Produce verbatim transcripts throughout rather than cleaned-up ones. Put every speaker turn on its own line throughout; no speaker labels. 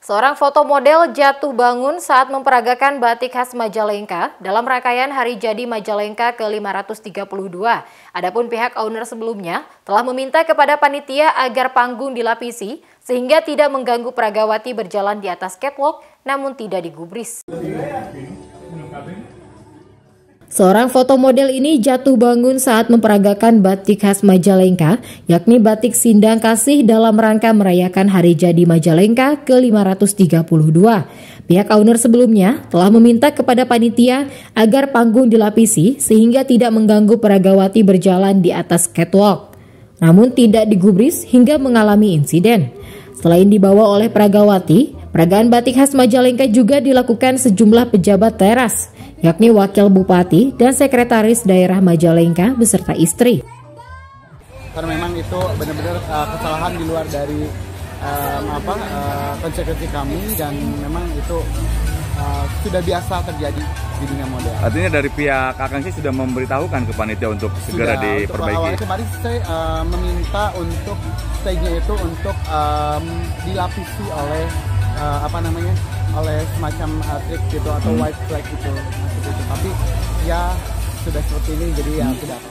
Seorang foto model jatuh bangun saat memperagakan batik khas Majalengka dalam rangkaian Hari Jadi Majalengka ke lima ratus tiga puluh dua. Adapun pihak owner sebelumnya telah meminta kepada panitia agar panggung dilapisi sehingga tidak mengganggu peragawati berjalan di atas catwalk namun tidak digubris. Seorang foto model ini jatuh bangun saat memperagakan batik khas Majalengka, yakni batik Sindang Kasih dalam rangka merayakan Hari Jadi Majalengka ke lima ratus tiga puluh dua. Pihak owner sebelumnya telah meminta kepada panitia agar panggung dilapisi sehingga tidak mengganggu peragawati berjalan di atas catwalk. Namun tidak digubris hingga mengalami insiden. Selain dibawa oleh peragawati, peragaan batik khas Majalengka juga dilakukan sejumlah pejabat teras, yakni Wakil Bupati dan Sekretaris Daerah Majalengka beserta istri.
Karena memang itu benar-benar uh, kesalahan di luar dari uh, apa uh, konsekuensi kami dan memang itu uh, sudah biasa terjadi di dunia model.
Artinya dari pihak Akangsi sudah memberitahukan ke panitia untuk segera sudah, diperbaiki.
Untuk awalnya kemarin saya uh, meminta untuk stage-nya itu untuk um, dilapisi oleh uh, apa namanya oleh semacam uh, trik gitu atau hmm. white flag gitu, gitu. Tapi ya sudah seperti ini jadi ya hmm. tidak apa-apa.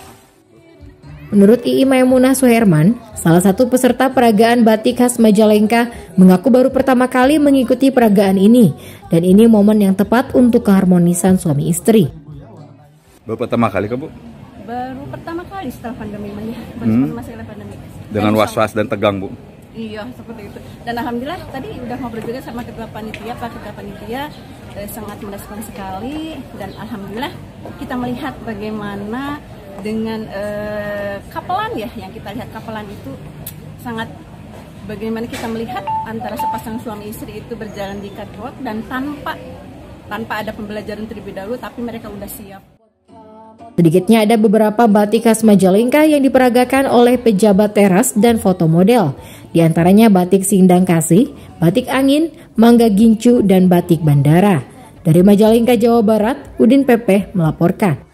Menurut Ii Maimunah Suherman, salah satu peserta peragaan batik khas Majalengka, mengaku baru pertama kali mengikuti peragaan ini dan ini momen yang tepat untuk keharmonisan suami istri.
Baru pertama kali kan Bu?
Baru pertama kali setelah pandemi, baru hmm. masalah pandemi.
Dengan was-was dan tegang Bu?
Iya seperti itu. Dan alhamdulillah tadi udah ngobrol juga sama ketua panitia, Pak Ketua Panitia eh, sangat mendaskan sekali dan alhamdulillah kita melihat bagaimana dengan eh, kapelan ya yang kita lihat kapelan itu sangat bagaimana kita melihat antara sepasang suami istri itu berjalan di catwalk dan tanpa tanpa ada pembelajaran terlebih dahulu tapi mereka udah siap.
Sedikitnya ada beberapa batik khas Majalengka yang diperagakan oleh pejabat teras dan foto model. Di antaranya batik Sindang Kasih, batik Angin, Mangga Gincu, dan batik Bandara. Dari Majalengka, Jawa Barat, Udin Pepeh melaporkan.